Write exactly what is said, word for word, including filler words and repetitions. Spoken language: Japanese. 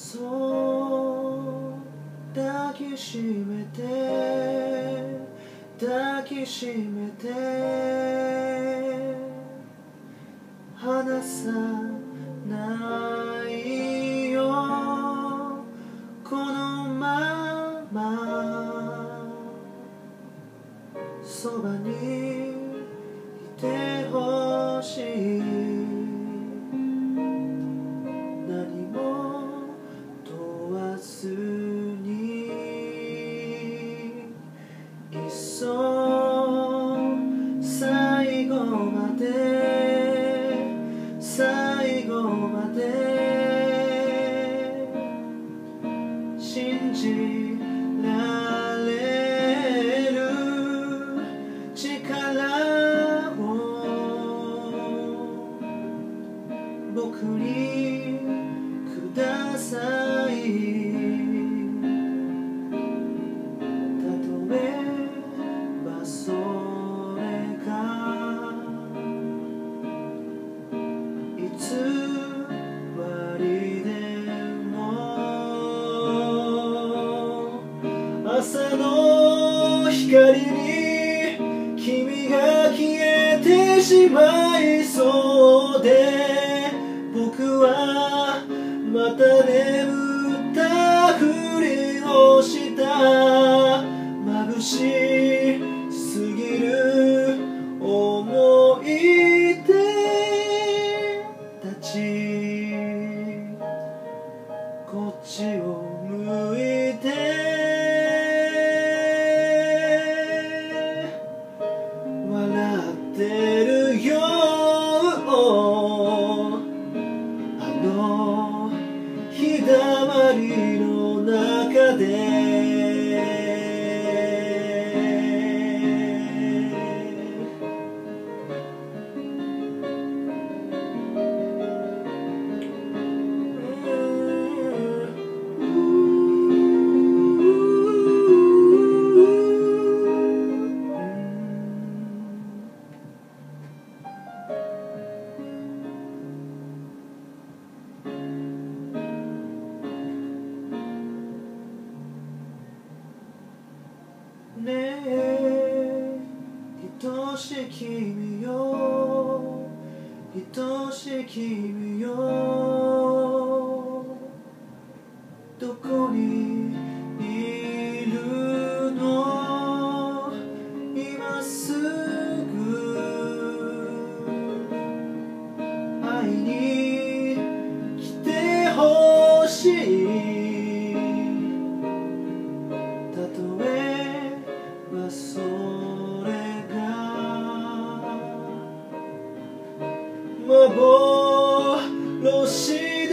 そう抱きしめて抱きしめて離さないよこのままそばにいてほしい何も問わずにいっそ最後まで最後まで信じられる力を僕にくださいたとえばそれがいつわりでも朝の光に君が消えてしまいそうで僕はまた眠ったふりをした眩しすぎる思い出たちこっちを向いて笑ってるよあの日だまりの中でねえ愛しい君よ愛しい君よどこにいるの今すぐ会いに来てほしいたとえばそれが幻